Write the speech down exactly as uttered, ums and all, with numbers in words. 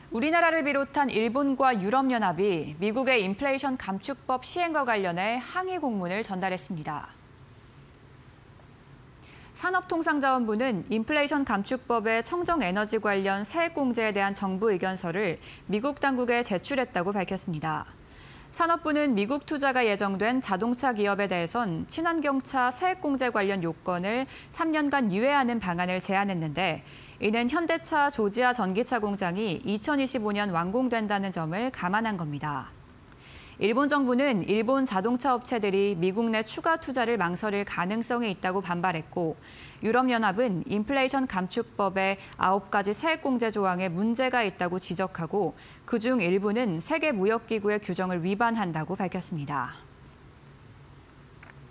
우리나라를 비롯한 일본과 유럽연합이 미국의 인플레이션 감축법 시행과 관련해 항의 공문을 전달했습니다. 산업통상자원부는 인플레이션 감축법의 청정에너지 관련 세액 공제에 대한 정부 의견서를 미국 당국에 제출했다고 밝혔습니다. 산업부는 미국 투자가 예정된 자동차 기업에 대해선 친환경차 세액 공제 관련 요건을 삼 년간 유예하는 방안을 제안했는데 이는 현대차 조지아 전기차 공장이 이천이십오 년 완공된다는 점을 감안한 겁니다. 일본 정부는 일본 자동차 업체들이 미국 내 추가 투자를 망설일 가능성이 있다고 반발했고 유럽연합은 인플레이션 감축법의 아홉 가지 세액 공제 조항에 문제가 있다고 지적하고 그중 일부는 세계무역기구의 규정을 위반한다고 밝혔습니다.